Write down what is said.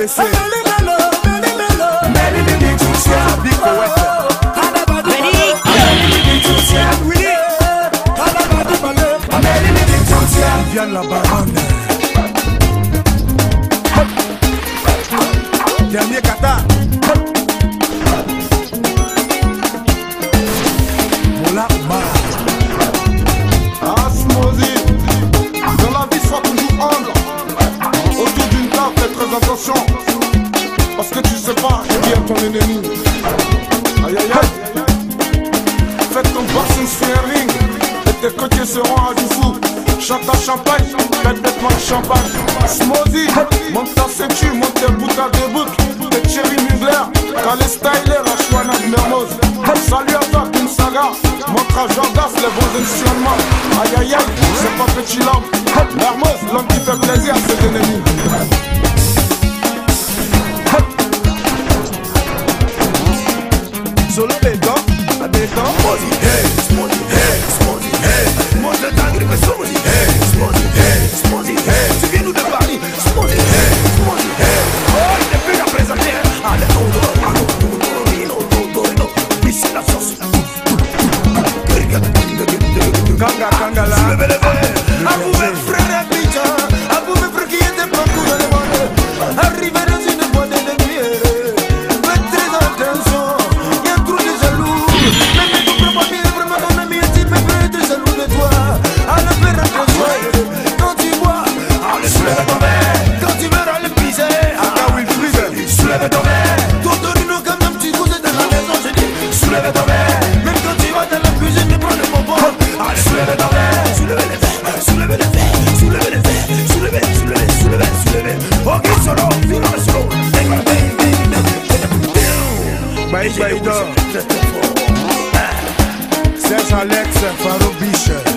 ABC. Big poète. Viviane la baronne. Dernier kata. Moula Oumar. Asmosi. Dans la vie, sois toujours humble. Autour d'une table, fais très attention. Parce que tu sais pas qui est ton ennemi. Aïe aïe aïe. Fais ton boxing sur un ring. Et tes côtiers seront à du fou. Chante ta champagne, faites des plans de champagne. Smoothie, monte ta ceinture, monte tes bouteilles de boucle. Tes cherry mugler, t'as les stylés, la chouana de Mermoz. Salut à toi, une saga, montre à Jordas les bons instruments. Aïe aïe aïe, c'est pas petit l'homme. Mermoz, l'homme qui fait plaisir à ses ennemis. Solo béton, à béton. Smoothie, hey, smoothie, hey, smoothie, hey. Mange le dingue, mais smoothie, hey, smoothie, hey, smoothie, hey. Tu viens nous de Paris, smoothie, hey, smoothie, hey. Oh, il n'est plus à présenter. Allez, ici la sauce. Kanga, kanga là. Levez, levez. À vous mes frères Abidjan, à vous mes frères qui étaient partout dans le monde. Arrivez dans une boîte de nuit. Faites très attention, il y a trop de jaloux. Même ton propre ami, vraiment ton ami, un type peut être jaloux de toi. Allez faire attention, quand tu bois, allez soulève ton verre. Quand tu verras le pisser, soulève ton verre. Totorino comme un petit cousin de la maison, je dis, soulève ton verre. Même quand tu vas dans la cuisine, tu prends le bonbon. Allez soulève ton verre, soulève les verres, soulève les verres, soulève les verres, soulève, soulève, soulève, soulève. Ok, solo, solo. Baïda. Serge Alex, Faro Biche.